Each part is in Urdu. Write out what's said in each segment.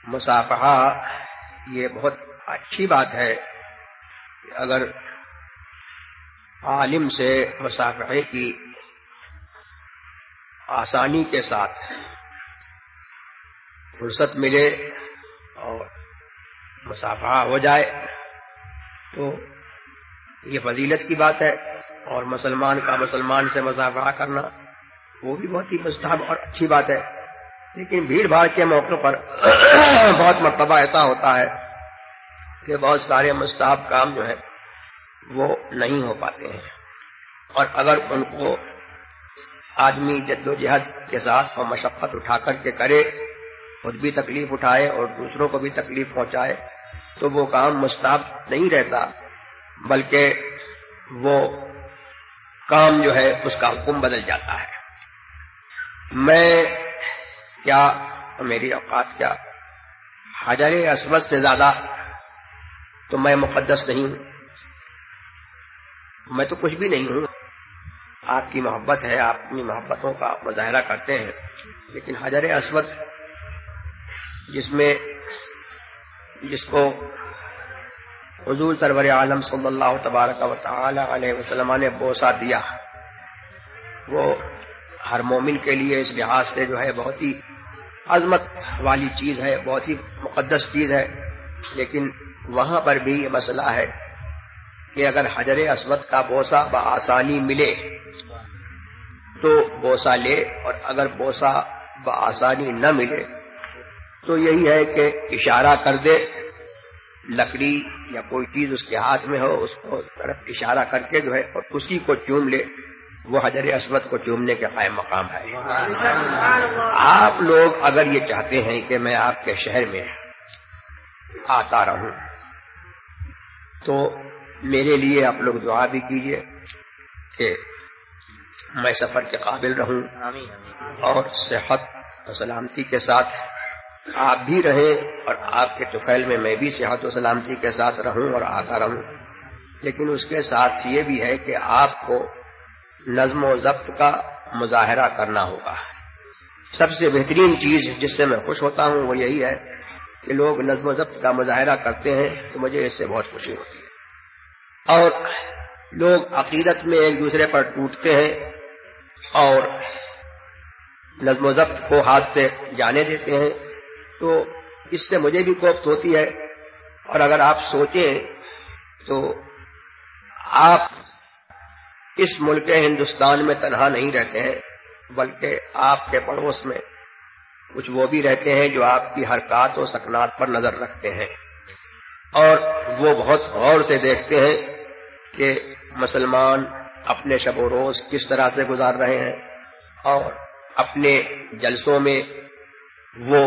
مصافحہ یہ بہت اچھی بات ہے کہ اگر عالم سے مصافحے کی آسانی کے ساتھ فرصت ملے اور مصافحہ ہو جائے تو یہ فضیلت کی بات ہے، اور مسلمان کا مسلمان سے مصافحہ کرنا وہ بھی بہت ہی مستحب اور اچھی بات ہے۔ لیکن بھیڑ بھاڑ کے موقع پر بہت مرتبہ ایسا ہوتا ہے کہ بہت سارے مستحب کام جو ہیں وہ نہیں ہو پاتے ہیں، اور اگر ان کو آدمی جد و جہد کے ساتھ اور مشقت اٹھا کر کے کرے، خود بھی تکلیف اٹھائے اور دوسروں کو بھی تکلیف پہنچائے، تو وہ کام مستحب نہیں رہتا، بلکہ وہ کام جو ہے اس کا حکم بدل جاتا ہے۔ میں کیا میری اوقات کیا حجر اسود سے زیادہ تو میں مقدس نہیں ہوں، میں تو کچھ بھی نہیں ہوں۔ آپ کی محبت ہے، آپ اپنی محبتوں کا مظاہرہ کرتے ہیں، لیکن حجر اسود جس کو حضور سرور عالم صلی اللہ تبارک و تعالی علیہ وسلم نے بوسہ دیا، وہ ہر مومن کے لیے اس لحاظ سے جو ہے بہت ہی عظمت والی چیز ہے، بہت ہی مقدس چیز ہے۔ لیکن وہاں پر بھی یہ مسئلہ ہے کہ اگر حجر اسود کا بوسہ بآسانی ملے تو بوسہ لے، اور اگر بوسہ بآسانی نہ ملے تو یہی ہے کہ اشارہ کر دے، لکڑی یا کوئی چیز اس کے ہاتھ میں ہو، اس کو طرف اشارہ کر کے جو ہے اور اسی کو چوم لے، وہ حجر اسود کو چومنے کے قائم مقام ہے۔ آپ لوگ اگر یہ چاہتے ہیں کہ میں آپ کے شہر میں آتا رہوں تو میرے لیے آپ لوگ دعا بھی کیجئے کہ میں سفر کے قابل رہوں اور صحت و سلامتی کے ساتھ آپ بھی رہیں، اور آپ کے طفیل میں بھی صحت و سلامتی کے ساتھ رہوں اور آتا رہوں۔ لیکن اس کے ساتھ یہ بھی ہے کہ آپ کو نظم و ضبط کا مظاہرہ کرنا ہوگا۔ سب سے بہترین چیز جس سے میں خوش ہوتا ہوں وہ یہی ہے کہ لوگ نظم و ضبط کا مظاہرہ کرتے ہیں، تو مجھے اس سے بہت خوشی ہوتی ہے۔ اور لوگ عقیدت میں ایک دوسرے پر ٹوٹتے ہیں اور نظم و ضبط کو ہاتھ سے جانے دیتے ہیں، تو اس سے مجھے بھی کوفت ہوتی ہے۔ اور اگر آپ سوچیں تو آپ اس ملک ہندوستان میں تنہا نہیں رہتے ہیں، بلکہ آپ کے پڑوس میں کچھ وہ بھی رہتے ہیں جو آپ کی حرکات و سکنات پر نظر رکھتے ہیں، اور وہ بہت غور سے دیکھتے ہیں کہ مسلمان اپنے شب و روز کس طرح سے گزار رہے ہیں، اور اپنے جلسوں میں وہ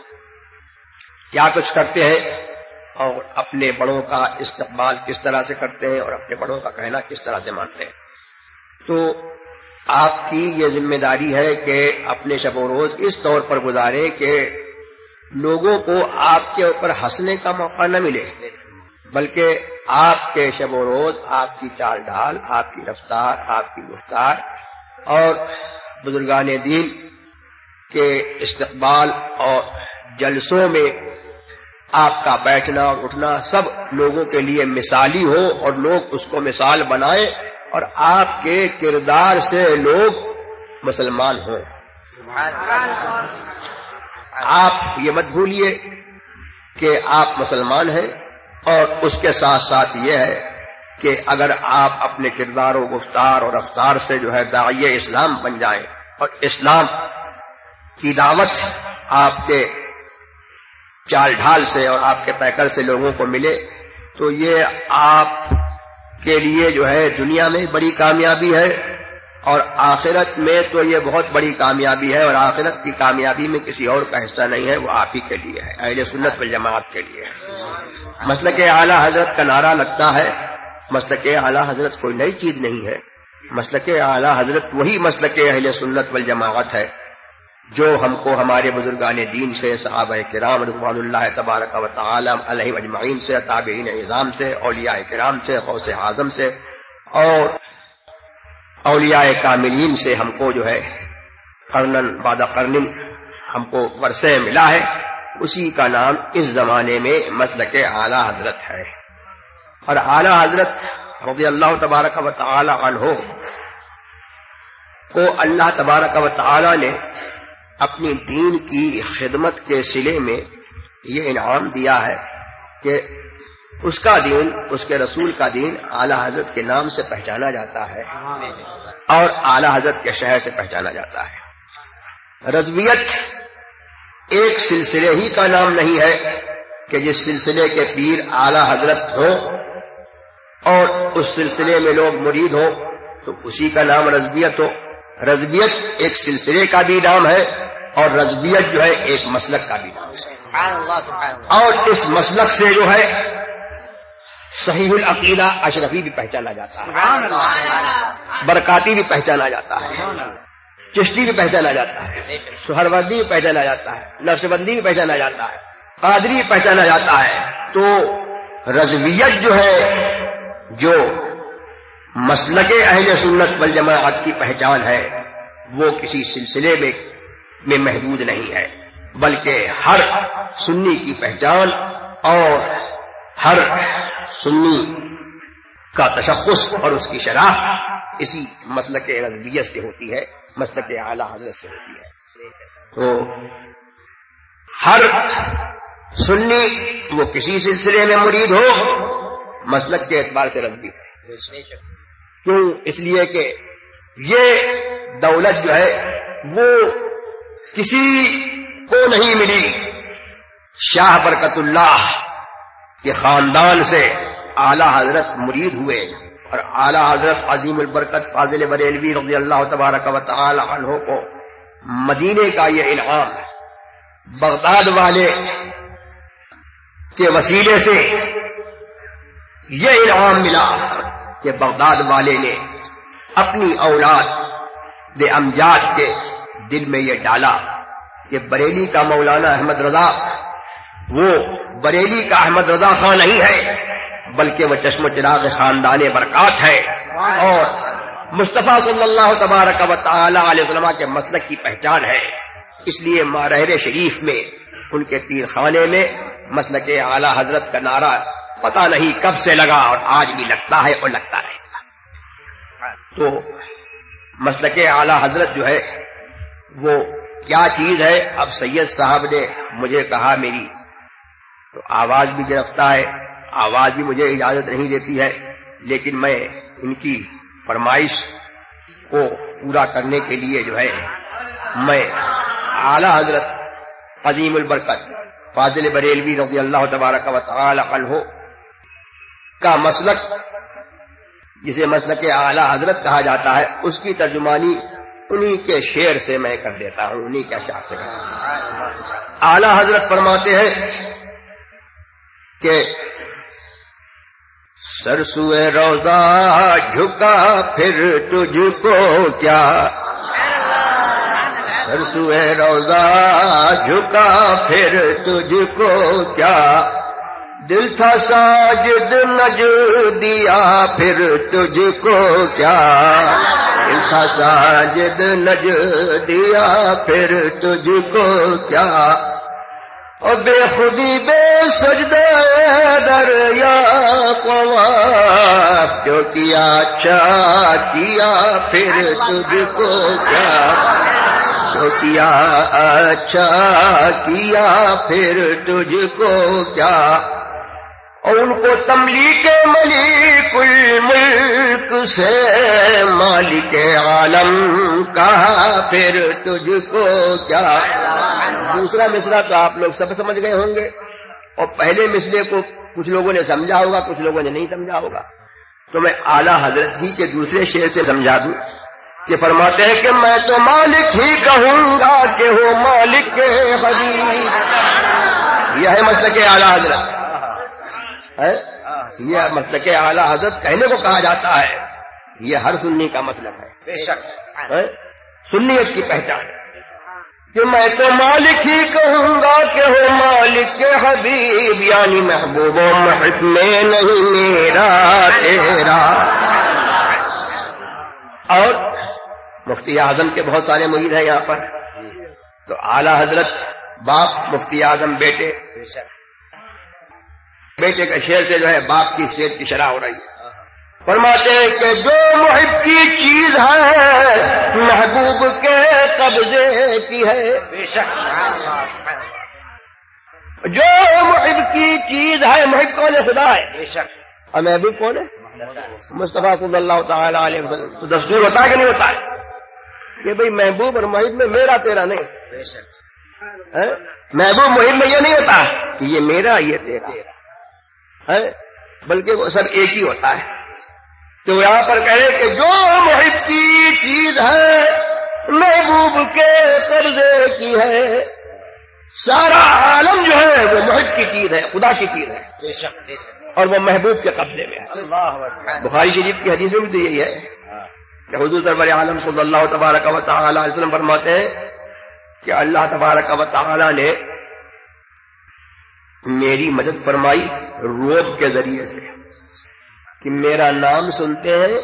کیا کچھ کرتے ہیں، اور اپنے بڑوں کا استقبال کس طرح سے کرتے ہیں، اور اپنے بڑوں کا کہنا کس طرح سے مانتے ہیں۔ تو آپ کی یہ ذمہ داری ہے کہ اپنے شب و روز اس طور پر گزاریں کہ لوگوں کو آپ کے اوپر ہنسنے کا موقع نہ ملے، بلکہ آپ کے شب و روز، آپ کی چال ڈھال، آپ کی رفتار، آپ کی گفتار اور بزرگان دین کے استقبال اور جلسوں میں آپ کا بیٹھنا اور اٹھنا سب لوگوں کے لیے مثالی ہو، اور لوگ اس کو مثال بنائیں، اور آپ کے کردار سے لوگ مسلمان ہوں۔ آپ یہ مت بھولیے کہ آپ مسلمان ہیں، اور اس کے ساتھ ساتھ یہ ہے کہ اگر آپ اپنے کردار و گفتار اور رفتار سے جو ہے داعی اسلام بن جائیں، اور اسلام کی دعوت آپ کے چال ڈھال سے اور آپ کے پیکر سے لوگوں کو ملے، تو یہ آپ کے لیے جو ہے دنیا میں بڑی کامیابی ہے، اور آخرت میں تو یہ بہت بڑی کامیابی ہے، اور آخرت کی کامیابی میں کسی اور کا حصہ نہیں ہے، وہ آپ ہی کے لیے ہے، اہل سنت والجماعت کے لیے ہے۔ مسلک اعلی حضرت کا نعرہ لگتا ہے، مسلک اعلی حضرت کوئی نئی چیز نہیں ہے، مسلک اعلی حضرت وہی مسلک اہل سنت والجماعت ہے جو ہم کو ہمارے بزرگان دین سے، صحابہ کرام رضوان اللہ تبارک و تعالی علیہم اجمعین سے، تابعین اعظام سے، اولیاء کرام سے، غوث اعظم سے اور اولیاء کاملین سے ہم کو جو ہے قرنن بعد قرن ہم کو ورثے ملا ہے۔ اسی کا نام اس زمانے میں مسلک اعلی حضرت ہے. اور اعلی حضرت رضی اللہ تبارک و تعالی عنہ کو اللہ تبارک و تعالی نے اپنی دین کی خدمت کے صلے میں یہ انعام دیا ہے کہ اس کا دین، اس کے رسول کا دین اعلی حضرت کے نام سے پہچانا جاتا ہے اور اعلی حضرت کے شہر سے پہچانا جاتا ہے. رضویت ایک سلسلے ہی کا نام نہیں ہے کہ جس سلسلے کے پیر اعلی حضرت ہو اور اس سلسلے میں لوگ مرید ہو تو اسی کا نام رضویت ہو. رضویت ایک سلسلے کا بھی نام ہے اور رضویت جو ہے ایک مسلک کا بھی نام ہے. اور اس مسلک سے جو ہے صحیح العقیدہ اشرفی بھی پہچانا جاتا ہے، برکاتی بھی پہچانا جاتا ہے، چشتی بھی پہچانا جاتا ہے، سہروردی بھی پہچانا جاتا ہے، نقشبندی بھی پہچانا جاتا ہے، قادری بھی پہچانا جاتا ہے. تو رضویت جو ہے، جو مسلک اہل سنت والجماعت کی پہچان ہے، وہ کسی سلسلے میں محدود نہیں ہے، بلکہ ہر سنی کی پہچان اور ہر سنی کا تشخص اور اس کی شناخت اسی مسلک رضویت سے ہوتی ہے، مسلک اعلی حضرت سے ہوتی ہے. تو ہر سنی وہ کسی سلسلے میں مرید ہو مسلک کے اعتبار سے رضوی ہے. کیوں؟ اس لیے کہ یہ دولت جو ہے وہ کسی کو نہیں ملی. شاہ برکت اللہ کے خاندان سے اعلی حضرت مرید ہوئے اور اعلی حضرت عظیم البرکت فاضل بریلوی رضی اللہ تبارک و تعالی عنہ کو مدینے کا یہ انعام بغداد والے کے وسیلے سے یہ انعام ملا کہ بغداد والے نے اپنی اولاد امجاد کے دل میں یہ ڈالا کہ بریلی کا مولانا احمد رضا وہ بریلی کا احمد رضا خان نہیں ہے بلکہ وہ چشم و چراغ خاندان برکات ہے اور مصطفیٰ صلی اللہ تبارک و تعالی علیہ وسلم کے مسلک کی پہچان ہے. اس لیے مارہر شریف میں ان کے پیر خانے میں مسلک اعلی حضرت کا نعرہ پتہ نہیں کب سے لگا اور آج بھی لگتا ہے اور لگتا رہے گا. تو مسلک اعلی حضرت جو ہے وہ کیا چیز ہے؟ اب سید صاحب نے مجھے کہا میری تو آواز بھی گرفتہ ہے، آواز بھی مجھے اجازت نہیں دیتی ہے، لیکن میں ان کی فرمائش کو پورا کرنے کے لیے جو ہے میں اعلی حضرت عظیم البرکت فاضل بریلوی رضی اللہ تبارک و تعالی عنہ کا مسلک جسے مسلک اعلی حضرت کہا جاتا ہے اس کی ترجمانی انہی کے شعر سے میں کر دیتا ہوں، انہی کے اشعار سے کرتا ہوں. اعلی حضرت فرماتے ہیں کہ سر سوئے روضہ جھکا پھر تجھ کو کیا، سر سوئے روضہ جھکا پھر تجھ کو کیا، دل تھا ساجد نج دیا پھر تجھ کو کیا، دل تھا ساجد نج دیا پھر تجھ کو کیا، اور بے خودی بے سجدہ دریا طواف جو کیا اچھا کیا پھر تجھ کو کیا، جو کیا اچھا کیا پھر تجھ کو کیا، اور ان کو تملیک ملیک الملک سے مالک عالم کہا پھر تجھ کو کیا. دوسرا مصرع تو آپ لوگ سب سمجھ گئے ہوں گے اور پہلے مصرع کو کچھ لوگوں نے سمجھا ہوگا کچھ لوگوں نے نہیں سمجھا ہوگا، تو میں اعلیٰ حضرت ہی کے دوسرے شعر سے سمجھا دوں کہ فرماتے ہیں کہ میں تو مالک ہی کہوں گا کہ ہو مالک کے حبیب. یہ ہے مسلک اعلیٰ حضرت ہے، یہ مسلک اعلیٰ حضرت کہنے کو کہا جاتا ہے. یہ ہر سنی کا مسلک ہے، بے شک سنیت کی پہچان کہ میں تو مالک ہی کہوں گا کہ ہو مالک کے حبیب، یعنی محبوب و محب میں نہیں میرا تیرا. اور مفتی اعظم کے بہت سارے مرید ہیں یہاں پر، تو اعلیٰ حضرت باپ مفتی اعظم بیٹے کا شعر سے جو ہے باپ کی شعر کی شرح ہو رہی ہے. فرماتے ہیں کہ جو محب کی چیز ہے محبوب کے قبضے کی ہے. بے شک جو محب کی چیز ہے. محب کون ہے؟ خدا ہے. بے شک. اور محبوب کون ہے؟ مصطفیٰ صلی اللہ تعالی علیہ وسلم. تو دستور ہوتا ہے کہ نہیں ہوتا ہے کہ بھئی محبوب اور محب میں میرا تیرا نہیں. بے شک. محبوب محب میں یہ نہیں ہوتا کہ یہ میرا یہ تیرا، بلکہ وہ سب ایک ہی ہوتا ہے. تو یہاں پر کہے کہ جو محب کی چیز ہے محبوب کے قبضے کی ہے. سارا عالم جو ہے وہ محب کی چیز ہے، خدا کی چیز ہے. بے شک. اور وہ محبوب کے قبضے میں ہے. بخاری شریف کی حدیث میں بھی تو یہی ہے کہ حضور سرور عالم صلی اللہ تبارک و تعالی علیہ وسلم فرماتے ہیں کہ اللہ تبارک و تعالی نے میری مدد فرمائی روب کے ذریعے سے کہ میرا نام سنتے ہیں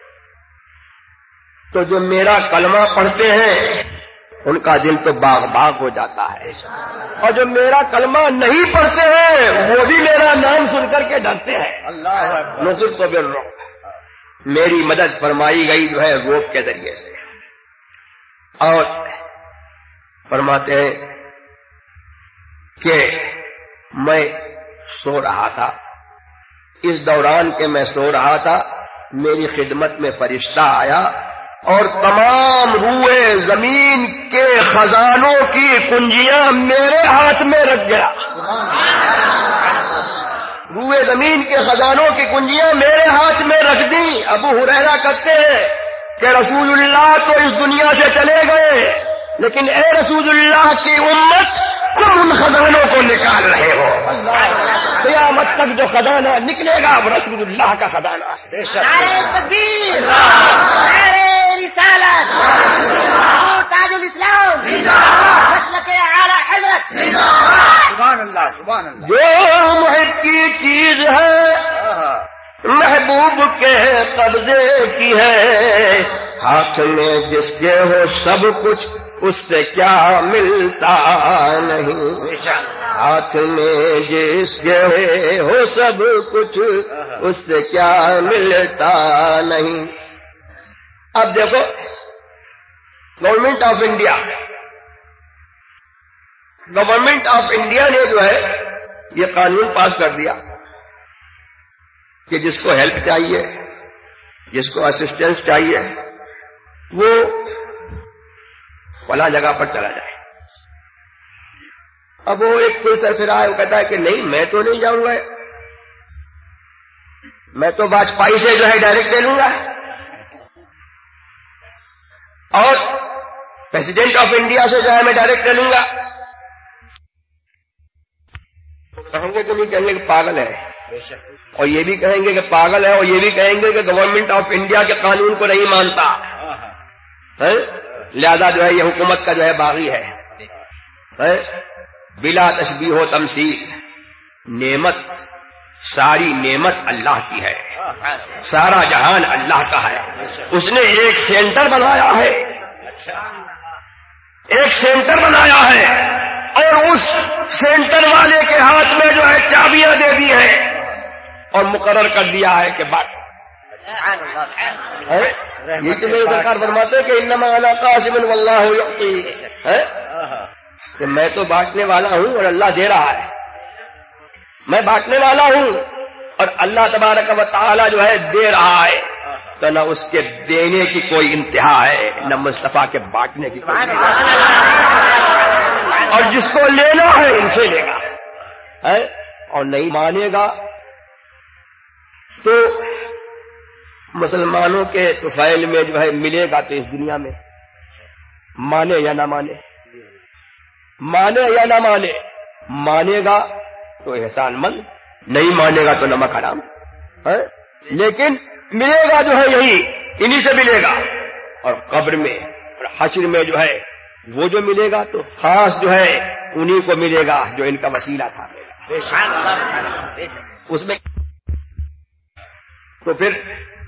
تو جو میرا کلمہ پڑھتے ہیں ان کا دل تو باغ باغ ہو جاتا ہے، اور جو میرا کلمہ نہیں پڑھتے ہیں وہ بھی میرا نام سن کر کے ڈرتے ہیں. نصرت تو بالرعب، میری مدد فرمائی گئی جو ہے روب کے ذریعے سے. اور فرماتے ہیں کہ میں سو رہا تھا، اس دوران کے میں سو رہا تھا میری خدمت میں فرشتہ آیا اور تمام روئے زمین کے خزانوں کی کنجیاں میرے ہاتھ میں رکھ گیا. روئے زمین کے خزانوں کی کنجیاں میرے ہاتھ میں رکھ دی. ابو ہریرہ کہتے ہیں کہ رسول اللہ تو اس دنیا سے چلے گئے، لیکن اے رسول اللہ کی امت تم ان خزانوں کو نکال رہے ہو. قیامت تک جو خزانہ نکلے گا وہ رسول اللہ کا خزانہ ہے. نعرہ تکبیر، نعرہ رسالت، تاج الاسلام، مسلک اعلی حضرت. سبحان اللہ سبحان اللہ. جو محب کی چیز ہے محبوب کے قبضے کی ہے. ہاتھ میں جس کے ہو سب کچھ اس سے کیا ملتا نہیں. ہاتھ میں جس کے ہو سب کچھ اس سے کیا ملتا نہیں. اب دیکھو گورنمنٹ آف انڈیا نے جو ہے یہ قانون پاس کر دیا کہ جس کو ہیلپ چاہیے، جس کو اسسٹنس چاہیے، وہ فلاں جگہ پر چلا جائے. اب وہ ایک کوئی سرفراہ ہے، وہ کہتا ہے کہ نہیں میں تو نہیں جاؤں گا، میں تو واجپئی سے جو ہے ڈائریکٹ لے لوں گا. اور پریزیڈنٹ آف انڈیا سے جو ہے میں ڈائریکٹ لے لوں گا. کہیں گے کہ نہیں، کہیں گے کہ پاگل ہے، اور یہ بھی کہیں گے کہ پاگل ہے، اور یہ بھی کہیں گے کہ گورنمنٹ آف انڈیا کے قانون کو نہیں مانتا، لہذا جو ہے یہ حکومت کا جو ہے باغی ہے. بلا تشبیہ و تمثیل، نعمت ساری نعمت اللہ کی ہے، سارا جہان اللہ کا ہے. اس نے ایک سینٹر بنایا ہے، ایک سینٹر بنایا ہے، اور اس سینٹر والے کے ہاتھ میں جو ہے چابیاں دے دی ہیں اور مقرر کر دیا ہے کہ بات. یہ تو میرے سرکار فرماتے ہیں کہ انما انا قاسم واللہ یعطی، کہ میں تو بانٹنے والا ہوں اور اللہ دے رہا ہے. میں بانٹنے والا ہوں اور اللہ تبارک و تعالی جو ہے دے رہا ہے. تو نہ اس کے دینے کی کوئی انتہا ہے، نہ مصطفیٰ کے بانٹنے کی کوئی انتہا ہے. اور جس کو لینا ہے ان سے لے گا، اور نہیں مانے گا تو مسلمانوں کے طفیل میں جو ہے ملے گا تو اس دنیا میں، مانے یا نہ مانے، مانے یا نہ مانے، مانے گا تو احسان مند، نہیں مانے گا تو نمک حرام. لیکن ملے گا جو ہے یہی انہی سے ملے گا. اور قبر میں اور حشر میں جو ہے وہ جو ملے گا تو خاص جو ہے انہی کو ملے گا جو ان کا وسیلہ تھا. اس میں تو پھر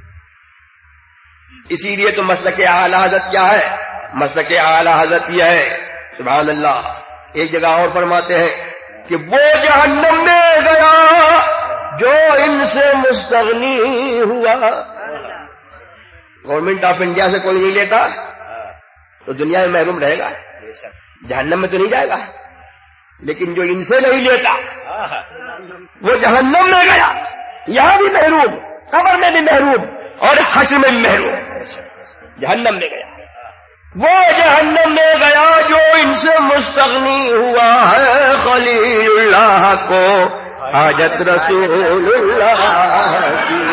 اسی لیے تو مسلک اعلی حضرت کیا ہے؟ مسلک اعلی حضرت یہ ہے سبحان اللہ ایک جگہ اور فرماتے ہیں کہ وہ جہنم میں گیا جو ان سے مستغنی ہوا. گورنمنٹ آف انڈیا سے کوئی نہیں لیتا تو دنیا میں محروم رہے گا, جہنم میں تو نہیں جائے گا. لیکن جو ان سے نہیں لیتا وہ جہنم میں گیا, یہاں بھی محروم, قبر میں بھی محروم اور حشر میں بھی محروم. جہنم میں گیا, وہ جہنم میں گیا جو ان سے مستغنی ہوا ہے. خلیل اللہ کو حاجت رسول اللہ کی.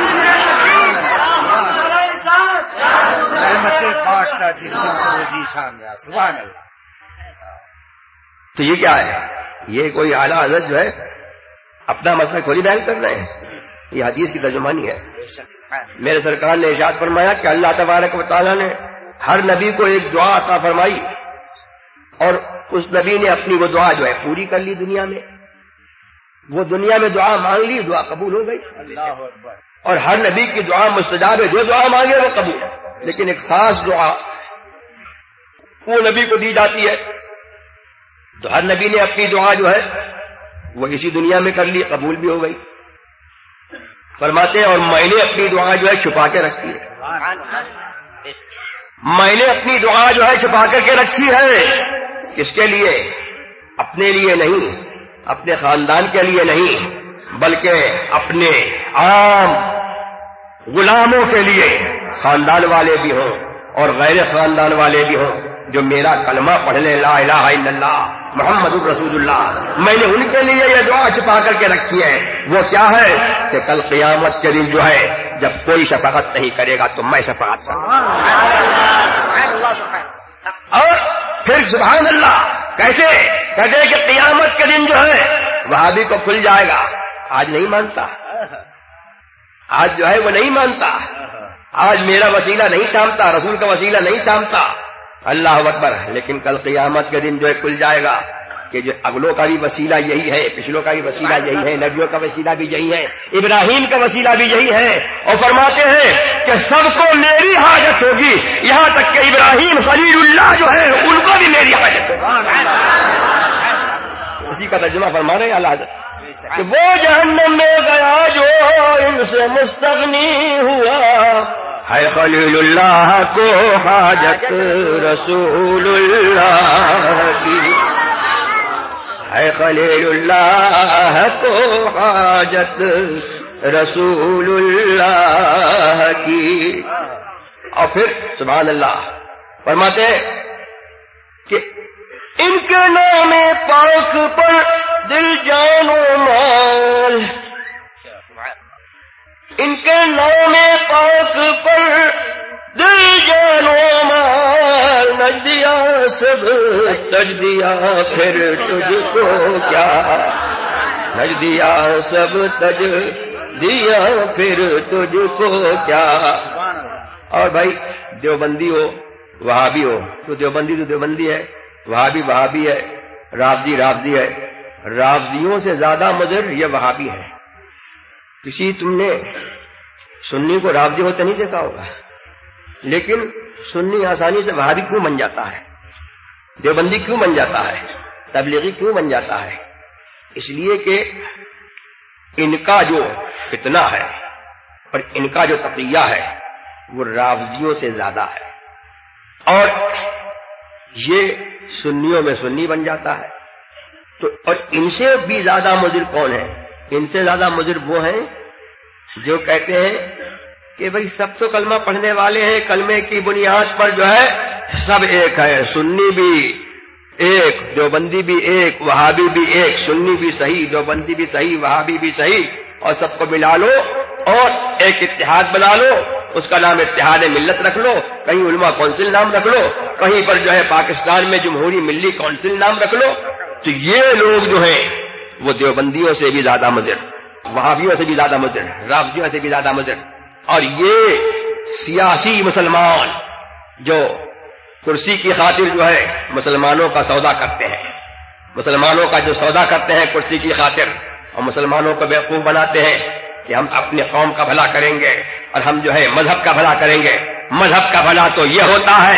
تو یہ کیا ہے؟ یہ کوئی اعلیٰ حضرت جو ہے اپنا مسئلہ تھوڑی بیان کر رہے ہیں, یہ حدیث کی ترجمانی ہے. میرے سرکار نے ارشاد فرمایا کہ اللہ تبارک و تعالیٰ نے ہر نبی کو ایک دعا عطا فرمائی اور اس نبی نے اپنی وہ دعا جو ہے پوری کر لی. دنیا میں وہ دنیا میں دعا مانگ لی, دعا قبول ہو گئی. اور ہر نبی کی دعا مستجاب ہے, جو دعا مانگے وہ قبول. لیکن ایک خاص دعا وہ نبی کو دی جاتی ہے, تو ہر نبی نے اپنی دعا جو ہے وہ اسی دنیا میں کر لی, قبول بھی ہو گئی. فرماتے ہیں اور میں نے اپنی دعا جو ہے چھپا کے رکھی ہے. میں نے اپنی دعا جو ہے چھپا کر کے رکھی ہے. کس کے لیے؟ اپنے لیے نہیں, اپنے خاندان کے لیے نہیں, بلکہ اپنے عام غلاموں کے لیے, خاندان والے بھی ہوں اور غیر خاندان والے بھی ہوں, جو میرا کلمہ پڑھ لے لا الہ الا اللہ محمد الرسول اللہ. میں نے ان کے لیے یہ دعا چھپا کر کے رکھی ہے. وہ کیا ہے کہ کل قیامت کے دن جو ہے جب کوئی شفاعت نہیں کرے گا تو میں شفاعت کروں گا. اور پھر سبحان اللہ کیسے کہتے کہ قیامت کے دن جو ہے وہابی کو کھل جائے گا. آج نہیں مانتا, آج جو ہے وہ نہیں مانتا, آج میرا وسیلہ نہیں تھامتا, رسول کا وسیلہ نہیں تھامتا. اللہ اکبر. لیکن کل قیامت کے دن جو ہے کھل جائے گا کہ جو اگلوں کا بھی وسیلہ یہی ہے, پچھلوں کا بھی وسیلہ یہی ہے, نبیوں کا وسیلہ بھی یہی ہے, ابراہیم کا وسیلہ بھی یہی ہے. اور فرماتے ہیں کہ سب کو میری حاجت ہوگی, یہاں تک کہ ابراہیم خلیل اللہ جو ہے ان کو بھی میری حاجت ہوگی. اسی کا ترجمہ فرما رہے ہیں اللہ حضرت کہ وہ جہنم میں گیا جو ان سے مستغنی ہوا ہے. خلیل اللہ کو حاجت رسول اللہ کی ہے. خلیل اللہ کو حاجت رسول اللہ کی. اور پھر سبحان اللہ فرماتے ہیں کہ ان کے نام پاک پر دل جان و مال, ان کے نام پاک پر دل جان و مال, نج دیا سب تج دیا پھر تجھ کو کیا, نج دیا سب تج دیا پھر تجھ کو کیا. اور بھائی دیوبندی ہو وہابی ہو تو دیوبندی ہے, وہابی وہابی ہے, رافضی رافضی ہے. رافضیوں سے زیادہ مضر یہ وہابی ہے. کسی تم نے سنی کو رافضی ہوتے نہیں دیکھا ہوگا, لیکن سنی آسانی سے وہابی کیوں بن جاتا ہے, دیوبندی کیوں بن جاتا ہے, تبلیغی کیوں بن جاتا ہے؟ اس لیے کہ ان کا جو فتنہ ہے اور ان کا جو تقیہ ہے وہ رافضیوں سے زیادہ ہے. اور یہ سنیوں میں سنی بن جاتا ہے. تو اور ان سے بھی زیادہ مضر کون ہے؟ ان سے زیادہ مضر وہ ہیں جو کہتے ہیں کہ بھئی سب تو کلمہ پڑھنے والے ہیں, کلمے کی بنیاد پر جو ہے سب ایک ہے, سنی بھی ایک, دیوبندی بھی ایک, وہابی بھی ایک, سنی بھی صحیح, دیوبندی بھی صحیح, وہابی بھی صحیح, اور سب کو ملا لو اور ایک اتحاد بنا لو, اس کا نام اتحاد ملت رکھ لو, کہیں علماء کونسل نام رکھ لو, کہیں پر جو ہے پاکستان میں جمہوری ملی کونسل نام رکھ لو. تو یہ لوگ جو ہیں وہ دیوبندیوں سے بھی زیادہ مضر, وہابیوں سے بھی زیادہ مضر, رافضیوں سے بھی زیادہ مضر. اور یہ سیاسی مسلمان جو کرسی کی خاطر جو ہے مسلمانوں کا سودا کرتے ہیں, مسلمانوں کا جو سودا کرتے ہیں کرسی کی خاطر, اور مسلمانوں کو بیوقوف بناتے ہیں کہ ہم اپنے قوم کا بھلا کریں گے اور ہم جو ہے مذہب کا بھلا کریں گے. مذہب کا بھلا تو یہ ہوتا ہے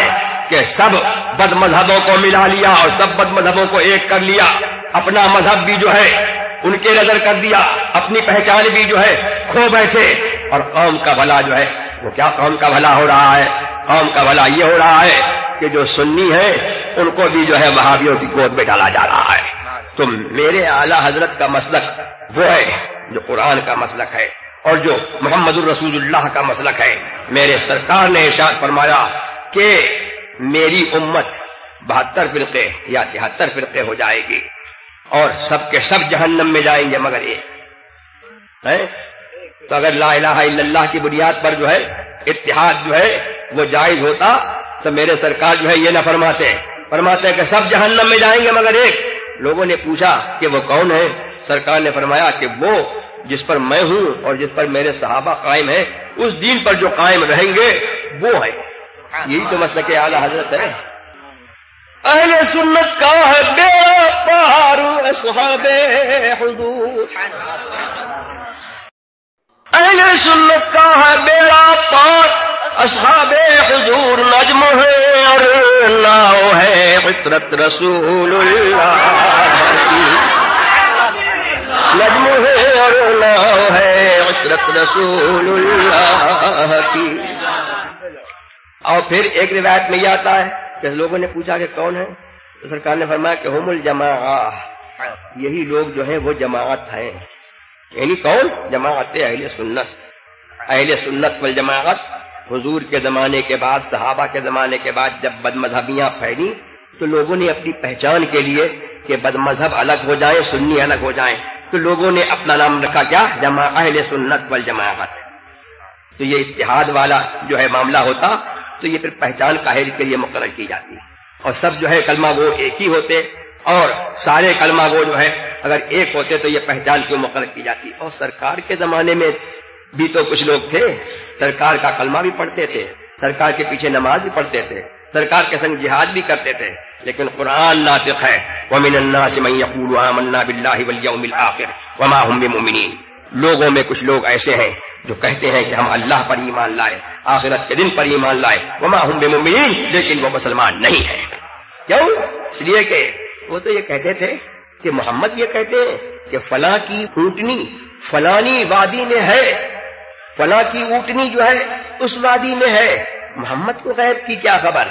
کہ سب بد مذہبوں کو ملا لیا اور سب بد مذہبوں کو ایک کر لیا، اپنا مذہب بھی جو ہے ان کے نظر کر دیا، اپنی پہچان بھی جو ہے کھو بیٹھے، اور قوم کا بھلا جو ہے وہ کیا قوم کا بھلا ہو رہا ہے؟ قوم کا بھلا یہ ہو رہا ہے کہ جو سنی ہیں ان کو بھی جو ہے وہابیوں کی گود میں ڈالا جا رہا ہے۔ تو میرے اعلی حضرت کا مسلک وہ ہے جو قرآن کا مسلک ہے اور جو محمد الرسول اللہ کا مسلک ہے۔ میرے سرکار نے ارشاد فرمایا کہ میری امت 72 فرقے یا 73 فرقے ہو جائے گی اور سب کے سب جہنم میں جائیں گے مگر ایک ہے۔ تو اگر لا الہ الا اللہ کی بنیاد پر جو ہے اتحاد جو ہے وہ جائز ہوتا تو میرے سرکار جو ہے یہ نہ فرماتے کہ سب جہنم میں جائیں گے مگر ایک۔ لوگوں نے پوچھا کہ وہ کون ہے؟ سرکار نے فرمایا کہ وہ جس پر میں ہوں اور جس پر میرے صحابہ قائم ہیں، اس دین پر جو قائم رہیں گے وہ ہے۔ یہی تو مسلک اعلی حضرت ہے۔ اہل سنت کا ہے بیڑا پار اصحاب حضور، اہل سنت کا ہے بیڑا پار اصحاب حضور، نجم ہے اور ناؤ ہے فطرت رسول اللہ کی، نجم ہے اور ناؤ ہے فطرت رسول اللہ کی۔ اور پھر ایک روایت میں یہ آتا ہے کہ لوگوں نے پوچھا کہ کون ہے؟ تو سرکار نے فرمایا کہ ہم الجماعہ، یہی لوگ جو ہیں وہ جماعت ہیں۔ یعنی کون؟ جماعت اہل سنت۔ اہل سنت والجماعت حضور کے زمانے کے بعد، صحابہ کے زمانے کے بعد جب بد مذہبیاں پھیلی تو لوگوں نے اپنی پہچان کے لیے کہ بد مذہب الگ ہو جائیں، سنی الگ ہو جائیں، تو لوگوں نے اپنا نام رکھا کیا؟ اہل سنت والجماعت۔ تو یہ اتحاد والا جو ہے معاملہ ہوتا تو یہ پھر پہچان قاہر کے لیے مقرر کی جاتی، اور سب جو ہے کلمہ گو ایک ہی ہوتے، اور سارے کلمہ گو جو ہے اگر ایک ہوتے تو یہ پہچان کیوں مقرر کی جاتی۔ اور سرکار کے زمانے میں بھی تو کچھ لوگ تھے، سرکار کا کلمہ بھی پڑھتے تھے، سرکار کے پیچھے نماز بھی پڑھتے تھے، سرکار کے سنگ جہاد بھی کرتے تھے، لیکن قرآن ناطق ہے وَمِنَ النَّاسِ مَن يَقُولُ آمَنَّا بِاللَّهِ وَالْيَوْمِ الْآخِرِ وَمَا هُم بِمُؤْمِنِينَ۔ لوگوں میں کچھ لوگ ایسے ہیں جو کہتے ہیں کہ ہم اللہ پر ایمان لائے، آخرت کے دن پر ایمان لائے، وَمَا هُم بِمُؤْمِنِينَ، لیکن وہ مسلمان نہیں ہیں۔ کیوں؟ اس لیے کہ وہ تو یہ کہتے تھے کہ محمد یہ کہتے ہیں کہ فلاں کی اونٹنی فلانی وادی میں ہے، فلاں کی اونٹنی جو ہے اس وادی میں ہے، محمد کو غیب کی کیا خبر؟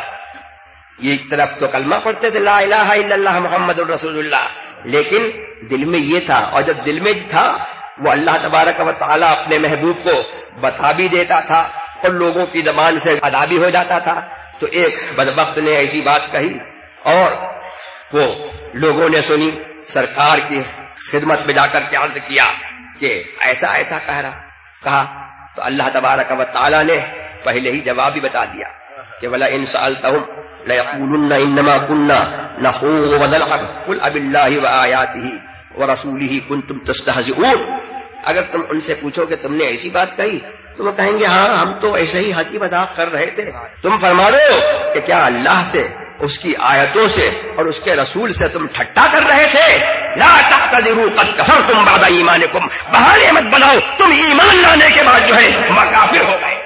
یہ ایک طرف تو کلمہ پڑھتے تھے لا الہ الا اللہ محمد الرسول اللہ، لیکن دل میں یہ تھا، اور جب دل میں تھا وہ اللہ تبارک و تعالی اپنے محبوب کو بتا بھی دیتا تھا اور لوگوں کی زبان سے ادا بھی ہو جاتا تھا۔ تو ایک بدبخت نے ایسی بات کہی اور وہ لوگوں نے سنی، سرکار کی خدمت میں جا کر کے عرض کیا کہ ایسا ایسا کہا تو اللہ تبارک و تعالی نے پہلے ہی جواب بھی بتا دیا کہ وَلَئِن سَأَلْتَهُمْ لَيَقُولُنَّ إِنَّمَا كُنَّا نَخُوضُ وَنَلْعَبُ قُلْ أَبِاللَّهِ وَآيَاتِهِ وَرَسُولِهِ كُنتُمْ تَسْتَهْزِئُونَ۔ اگر تم ان سے پوچھو کہ تم نے ایسی بات کہی تو وہ کہیں گے ہاں ہم تو ایسے ہی ہنسی مذاق کر رہے تھے۔ تم فرما دو کہ کیا اللہ سے، اس کی آیتوں سے اور اس کے رسول سے تم ٹھٹا کر رہے تھے؟ لا تعتذروا قد کفرتم بعد ایمانکم، بہانے مت بناؤ، تم ایمان لانے کے بعد جو ہے کافر ہو گئے۔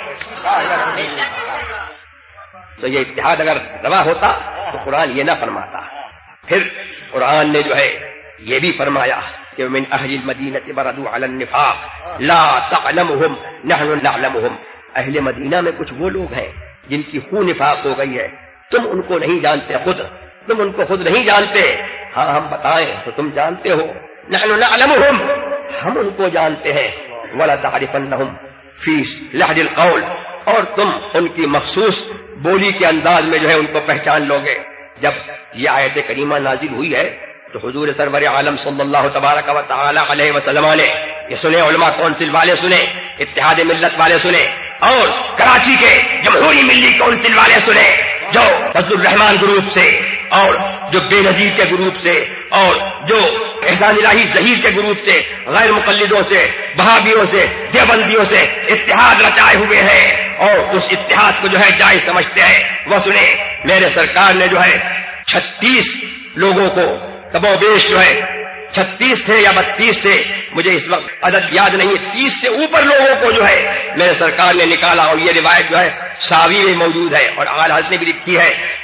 تو یہ اتحاد اگر روا ہوتا تو قرآن یہ نہ فرماتا۔ پھر قرآن نے جو ہے یہ بھی فرمایا کہ من اہل المدینہ مردوا علی النفاق لا تعلمهم نحن نعلمهم۔ اہل مدینہ میں کچھ وہ لوگ ہیں جن کی خون نفاق ہو گئی ہے، تم ان کو نہیں جانتے، تم ان کو خود نہیں جانتے، ہاں ہم بتائیں تو تم جانتے ہو۔ نحن نعلمهم، ہم ان کو جانتے ہیں۔ ولا تعرفنهم فی لحن القول، اور تم ان کی مخصوص بولی کے انداز میں جو ہے ان کو پہچان لو گے۔ جب یہ آیت کریمہ نازل ہوئی ہے تو حضور سرور عالم صلی اللہ تبارک و تعالی علیہ وسلم نے یہ سنے، علماء کونسل والے سنے، اتحاد ملت والے سنے، اور کراچی کے جمہوری ملی کونسل والے سنے، جو فضل الرحمان گروپ سے اور جو بے نظیر کے گروپ سے اور جو احسان الہی ظہیر کے گروپ سے، غیر مقلدوں سے، بہابیوں سے، دیوبندیوں سے اتحاد رچائے ہوئے ہیں اور اس اتحاد کو جو ہے جائز سمجھتے ہیں، وہ سنے میرے سرکار نے جو ہے 36 لوگوں کو کم و بیش جو ہے 36 تھے یا 32 تھے، مجھے اس وقت عدد یاد نہیں ہے، 30 سے اوپر لوگوں کو جو ہے میرے سرکار نے نکالا، اور یہ روایت جو ہے ساوی میں موجود ہے اور اعلی حضرت نے بھی لکھی ہے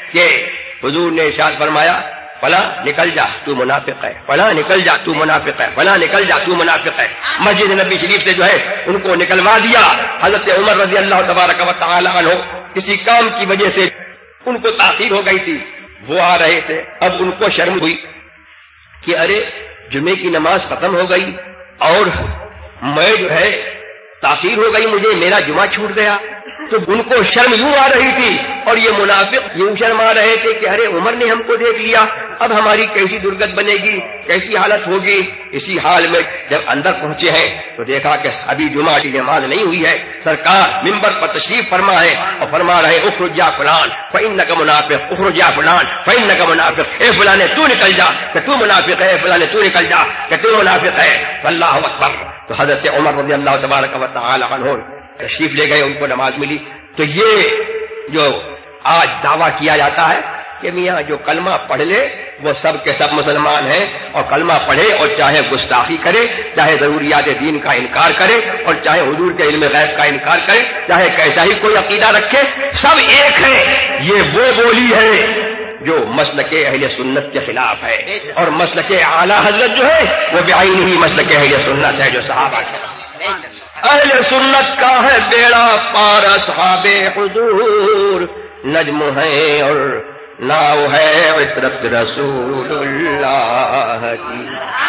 کہ حضور نے ارشاد فرمایا فلاں نکل جا تو منافق ہے، فلاں نکل جا تو منافق ہے، فلاں نکل جا تو منافق ہے. مسجد نبی شریف سے جو ہے ان کو نکلوا دیا. حضرت عمر رضی اللہ تبارک و تعالی عنہ کسی کام کی وجہ سے ان کو تاخیر ہو گئی تھی، وہ آ رہے تھے. اب ان کو شرم ہوئی کہ ارے جمعے کی نماز ختم ہو گئی اور میں جو ہے تاخیر ہو گئی، مجھے میرا جمعہ چھوٹ گیا. تو ان کو شرم یوں آ رہی تھی اور یہ منافق یوں شرم آ رہے تھے کہ ارے عمر نے ہم کو دیکھ لیا، اب ہماری کیسی درگت بنے گی، کیسی حالت ہوگی. اسی حال میں جب اندر پہنچے ہیں تو دیکھا کہ ابھی جمعہ کی نماز نہیں ہوئی ہے. سرکار منبر پر تشریف فرما ہے اور فرما رہے اخرج یا فلان فإنک منافق، اخرج یا فلان فإنک منافق، اے فلاں تو نکل جا کہ تو منافق ہے، فلاں تو نکل جا کہ تو منافق ہے. اللہ اکبر. تو حضرت عمر رضی اللہ تبارک و تعالی عنہ تشریف لے گئے، ان کو نماز ملی. تو یہ جو آج دعویٰ کیا جاتا ہے کہ میاں جو کلمہ پڑھ لے وہ سب کے سب مسلمان ہیں، اور کلمہ پڑھے اور چاہے گستاخی کرے، چاہے ضروریات دین کا انکار کرے، اور چاہے حضور کے علم غیب کا انکار کرے، چاہے کیسا ہی کوئی عقیدہ رکھے، سب ایک ہے. یہ وہ بولی ہے جو مسلک اہل سنت کے خلاف ہے، اور مسلک اعلیٰ حضرت جو ہے وہ بعینہ ہی مسلک اہل سنت ہے جو صحابہ کے اہل سنت کا ہے بیڑا پار. اصحاب حضور نجم ہے اور ناؤ ہے عطرت رسول اللہ کی.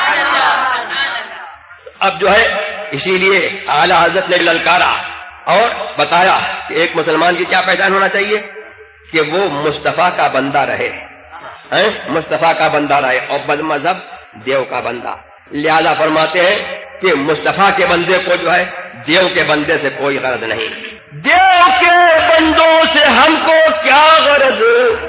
اب جو ہے اسی لیے اعلی حضرت نے للکارا اور بتایا کہ ایک مسلمان کی کیا پہچان ہونا چاہیے کہ وہ مصطفیٰ کا بندہ رہے، مصطفیٰ کا بندہ رہے اور بد مذہب دیو کا بندہ. لہذا فرماتے ہیں کہ مصطفیٰ کے بندے کو جو ہے دیو کے بندے سے کوئی غرض نہیں. دیو کے بندوں سے ہم کو کیا غرض،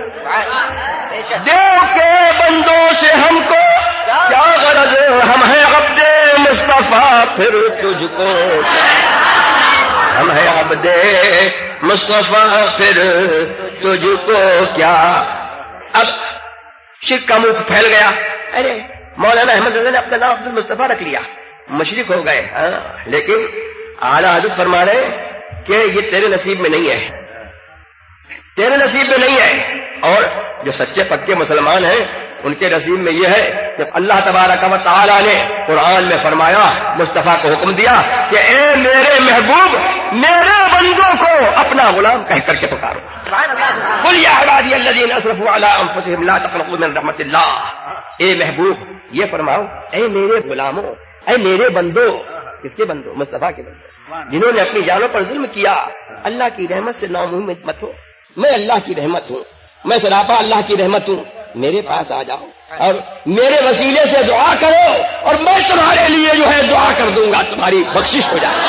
دیو کے بندوں سے ہم کو کیا غرض، ہم ہیں عبد مصطفیٰ پھر تجھ کو، ہم ہیں عبد مصطفیٰ پھر تجھ کو کیا. اب شرک کا منہ پھیل گیا. ارے مولانا احمد رضا نے اپنا نام عبد المصطفیٰ رکھ لیا، مشرک ہو گئے. لیکن اعلیٰ حضرت فرما رہے کہ یہ تیرے نصیب میں نہیں ہے، تیرے نصیب میں نہیں ہے. اور جو سچے پکے مسلمان ہیں ان کے نصیب میں یہ ہے کہ اللہ تبارک و تعالی نے قرآن میں فرمایا، مصطفیٰ کو حکم دیا کہ اے میرے محبوب میرے بندوں کو اپنا غلام کہہ کر کے پکارو. قل یا عبادی الذین اسرفوا علی انفسہم لا تقنطوا من رحمت اللہ. اے محبوب یہ فرماؤ اے میرے غلاموں، اے میرے بندو. کس کے بندو؟ مصطفیٰ کے بندو جنہوں نے اپنی جانوں پر ظلم کیا. اللہ کی رحمت سے ناامید مت ہو، میں اللہ کی رحمت ہوں، میں سراپا اللہ کی رحمت ہوں. میرے پاس آ جاؤ اور میرے وسیلے سے دعا کرو اور میں تمہارے لیے جو ہے دعا کر دوں گا، تمہاری بخشش ہو جائے.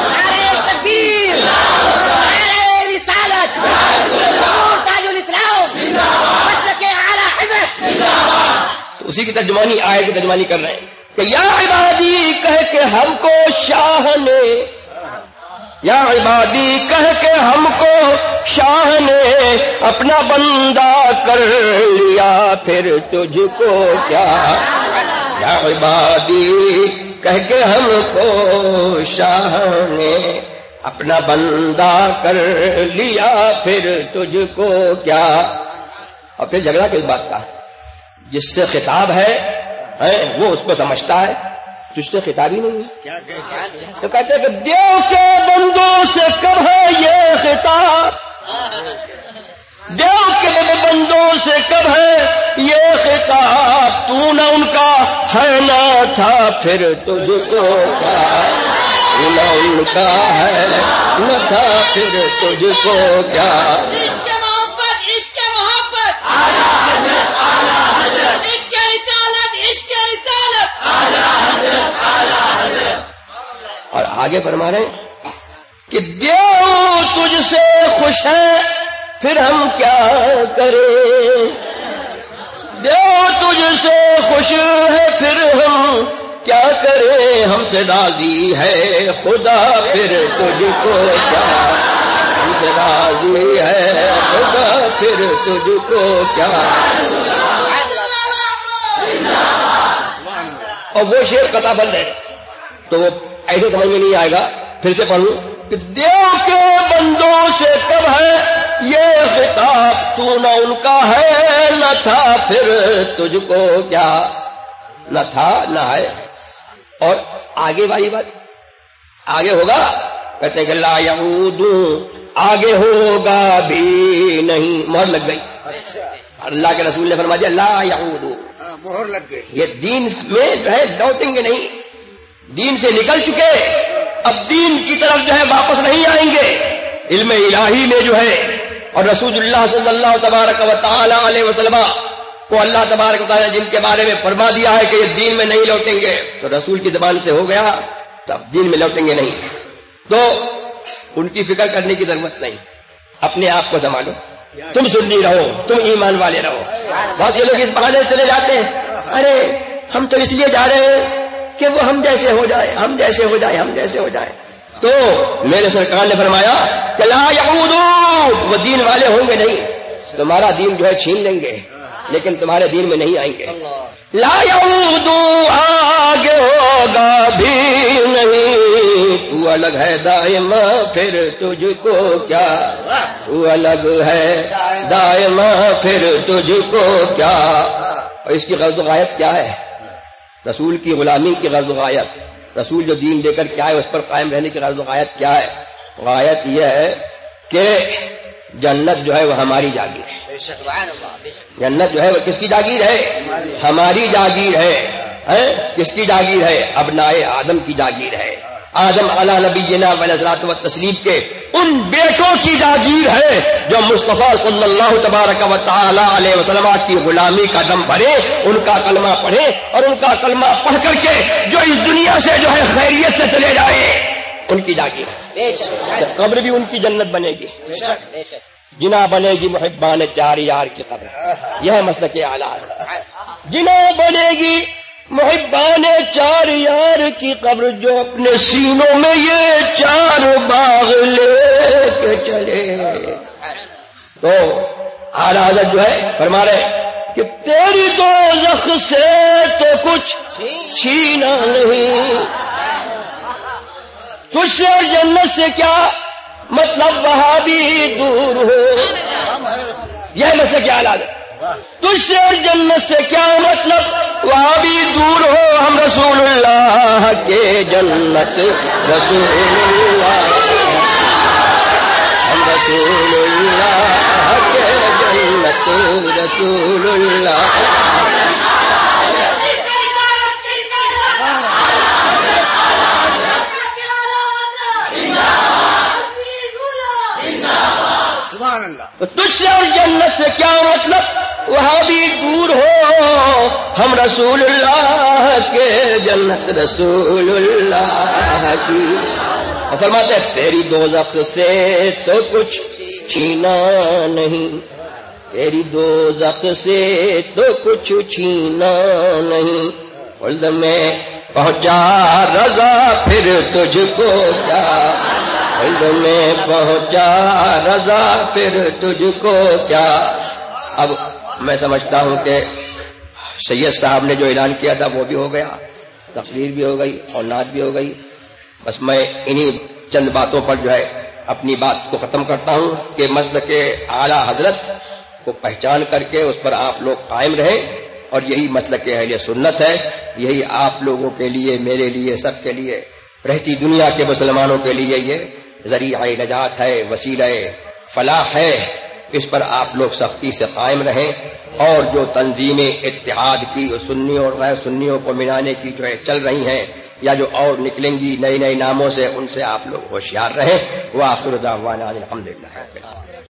تو اسی کی ترجمانی آیت کی ترجمانی کر رہے ہیں کہ یا عبادی کہہ کے ہم کو شاہ نے، یا عبادی کہہ کے ہم کو شاہ نے اپنا بندہ کر لیا پھر تجھ کو کیا. یا عبادی کہہ کے ہم کو شاہ نے اپنا بندہ کر لیا پھر تجھ کو کیا. اور پھر جھگڑا کس بات کا؟ جس سے خطاب ہے وہ اس کو سمجھتا ہے، تجھ سے خطاب ہی نہیں ہے. تو کہتے ہیں کہ دیو کے بندوں سے کب ہے یہ خطاب، دیو کے بندوں سے کب ہے یہ خطاب، تو نہ ان کا ہے نہ تھا پھر تجھ کو کیا. تو نہ ان کا ہے نہ تھا پھر تجھ کو کیا. اور آگے فرما رہے ہیں کہ دیو تجھ سے خوش ہے پھر ہم کیا کریں، دیو تجھ سے خوش ہے پھر ہم کیا کریں، ہم سے راضی ہے خدا پھر تجھ کو کیا، ہم سے راضی ہے خدا پھر تجھ کو کیا. اور وہ شعر قطع بند ہے تو وہ ایسے سمجھ میں نہیں آئے گا. پھر سے پڑھوں کہ دیو کے بندوں سے کب ہے یہ خطاب تو نہ ان کا ہے نہ تھا، پھر تجھ کو کیا نہ تھا نہ ہے. اور آگے والی بات آگے ہوگا، کہتے ہیں کہ لا یعود، آگے ہوگا بھی نہیں. مہر لگ گئی. اللہ کے رسول نے فرما دیا لا یعود، مہر لگ گئی. یہ دین میں جو ہے لوٹیں گے نہیں، دین سے نکل چکے، اب دین کی طرف جو ہے واپس نہیں آئیں گے. علم الہی میں جو ہے اور رسول اللہ صلی اللہ تبارک و تعالی علیہ وسلم کو اللہ تبارک و تعالی نے جن کے بارے میں فرما دیا ہے کہ یہ دین میں نہیں لوٹیں گے، تو رسول کی زبان سے ہو گیا تو اب دین میں لوٹیں گے نہیں. تو ان کی فکر کرنے کی ضرورت نہیں، اپنے آپ کو سنبھالو. تم سنی رہو، تم ایمان والے رہو. بہت سے لوگ اس بہانے چلے جاتے ہیں، ارے ہم تو اس لیے جا رہے ہیں کہ وہ ہم جیسے ہو جائے، ہم جیسے ہو جائے، ہم جیسے ہو جائے. تو میرے سرکار نے فرمایا کہ لا یعودون، وہ دین والے ہوں گے نہیں، تمہارا دین جو ہے چھین لیں گے لیکن تمہارے دین میں نہیں آئیں گے. لا یعودون، آگے ہوگا بھی نہیں، تو الگ ہے دائم پھر تجھ کو کیا، تو الگ ہے دائم پھر تجھ کو کیا. اور اس کی غرض و غایت کیا ہے؟ رسول کی غلامی کی غرض و غایت، رسول جو دین لے کر کیا ہے اس پر قائم رہنے کی غرض و غایت کیا ہے؟ غایت یہ ہے کہ جنت جو ہے وہ ہماری جاگیر ہے. جنت جو ہے وہ کس کی جاگیر ہے؟ ہماری جاگیر ہے. کس کی جاگیر ہے؟ ابنائے آدم کی جاگیر ہے. آدم علی نبینا علیہ الصلوۃ والتسلیم کے ان بیٹوں کی جاگیر ہے جو مصطفیٰ صلی اللہ تبارک و تعالی علیہ وسلم کی غلامی کا دم بھرے، ان کا کلمہ پڑھے اور ان کا کلمہ پڑھ کر کے جو اس دنیا سے جو ہے خیریت سے چلے جائے، ان کی جاگیر. قبر بھی ان کی جنت بنے گی، جنا بنے گی محبان چار یار کی قبر. یہ ہے مسلک اعلیٰ. جنا بنے گی محبان چار یار کی قبر، جو اپنے سینوں میں یہ چار باغ لے کے چلے. تو اعلیٰ حضرت جو ہے فرما رہے کہ تیری دوزخ سے تو کچھ چھینا نہیں، تجھ سے اور جنت سے کیا مطلب وہاں بھی دور ہو. یہ مسئلہ کیا حالات ہے؟ تجھ سے اور جنت سے کیا مطلب وہاں بھی دور ہو. ہم رسول اللہ کے جنت، رسول اللہ، ہم رسول اللہ کے جنت، رسول اللہ. تجھ سے اور جنت سے کیا مطلب وہاں بھی دور ہو. ہم رسول اللہ کے جنت، رسول اللہ کی. اور فرماتے ہیں تیری دوزخ سے تو کچھ چھینا نہیں، تیری دوزخ سے تو کچھ چھینا نہیں. خلد میں پہنچا رضا پھر تجھ کو کیا، خلد میں پہنچا رضا پھر تجھ کو کیا. اب میں سمجھتا ہوں کہ سید صاحب نے جو اعلان کیا تھا وہ بھی ہو گیا، تقریر بھی ہو گئی اور نعت بھی ہو گئی. بس میں انہی چند باتوں پر جو ہے اپنی بات کو ختم کرتا ہوں کہ مسلک اعلیٰ حضرت کو پہچان کر کے اس پر آپ لوگ قائم رہیں، اور یہی مسلک اہل سنت ہے. یہی آپ لوگوں کے لیے، میرے لیے، سب کے لیے، رہتی دنیا کے مسلمانوں کے لیے یہ ذریعہ نجات ہے، وسیلہ فلاح ہے. اس پر آپ لوگ سختی سے قائم رہیں، اور جو تنظیمیں اتحاد کی سنیوں اور غیر سنیوں کو ملانے کی جو ہے چل رہی ہیں یا جو اور نکلیں گی نئے نئے ناموں سے، ان سے آپ لوگ ہوشیار رہیں. وآخر دعوانا الحمدللہ.